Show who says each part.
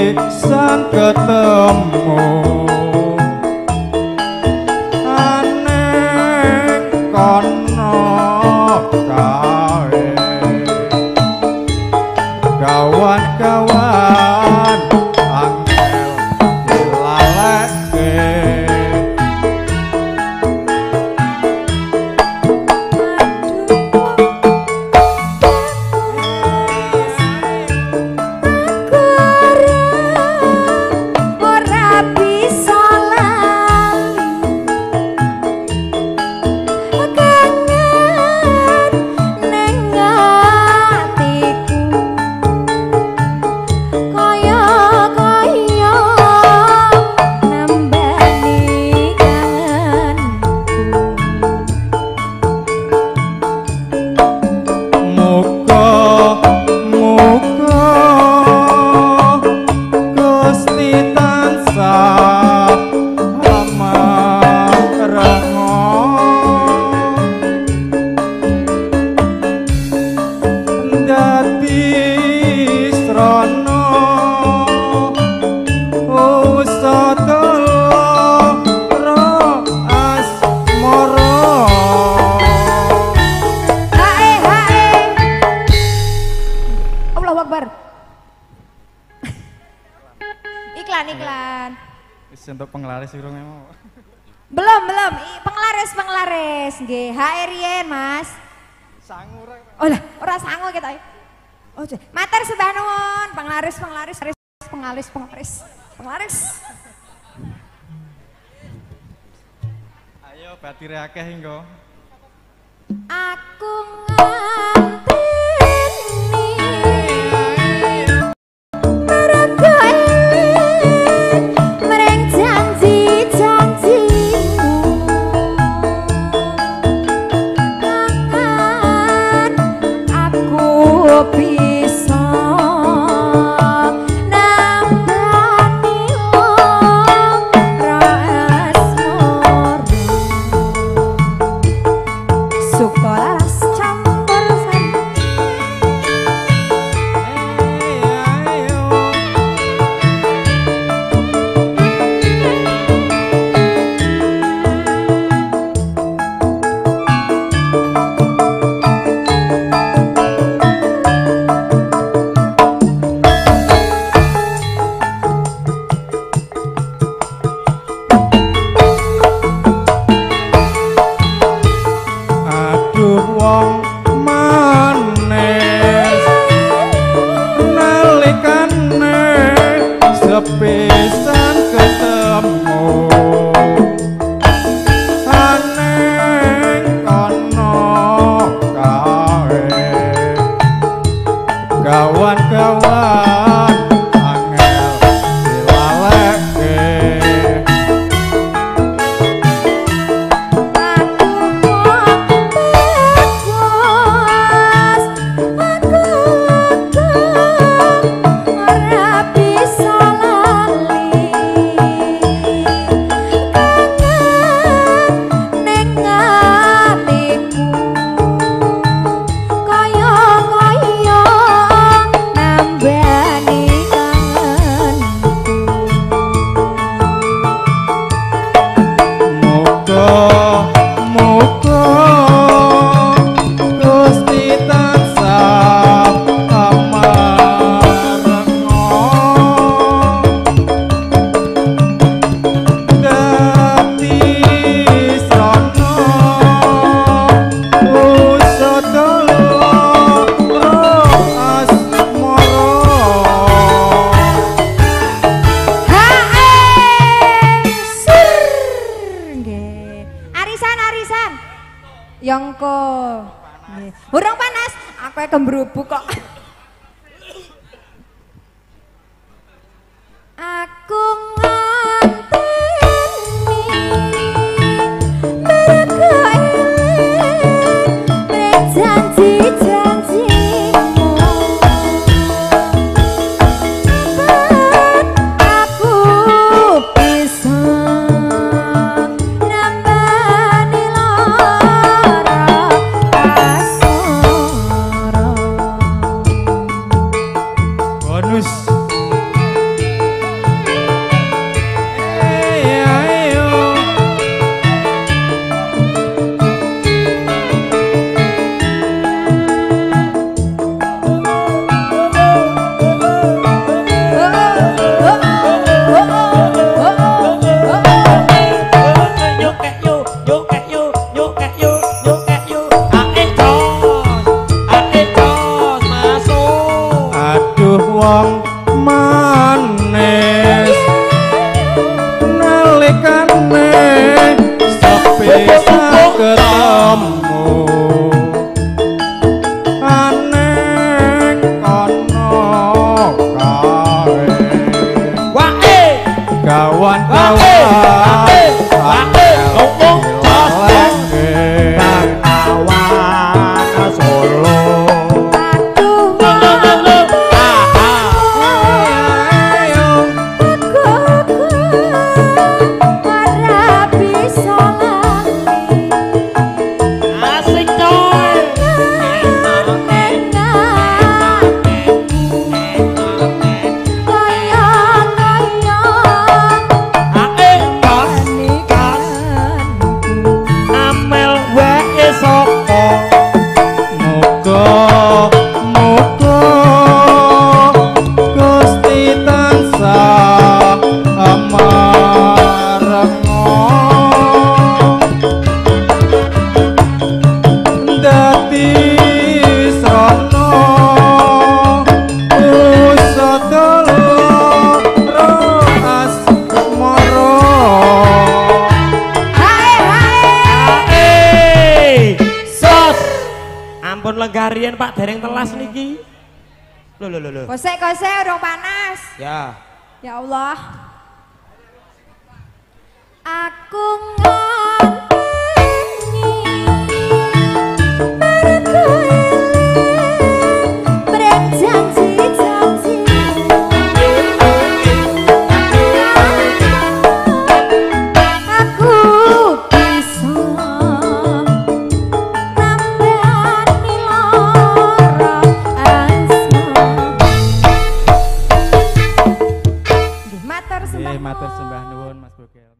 Speaker 1: pisan ketemu aneh kono kae kawan-kawan angel dilaleke untuk penglaris urung mau.
Speaker 2: Belum. Penglaris nggih. HR yen, Mas.
Speaker 1: Sangu ora.
Speaker 2: Oh lah, ora sangu kita. Oh, matur sembah nuwun, penglaris.
Speaker 1: Ayo batire akeh engko.
Speaker 2: Aku nganteni pisan ketemu aneh kono kae kawan-kawan angel dilaleke Yongko. Urung panas, aku kembrubuk kok. Aku
Speaker 1: wong manis nalikane sepi ketemu aneng kono kae
Speaker 3: wae
Speaker 1: kawan-kawan
Speaker 3: ngomong Bang awan Solo asik coy ae bos amel wae sapa
Speaker 1: muga Gusti tansah amarenga dadi srana usadara asmara
Speaker 3: sos ampun lenggarian Pak dereng telas niki lho
Speaker 2: Kosek-kosek urung panas.
Speaker 3: ya
Speaker 2: Ya Allah. Aku nganteni mergo eling berjanji-janji. Aku bisa nambani lara asma. Matur sembah
Speaker 1: matur sembah nuwun Mas Bokel.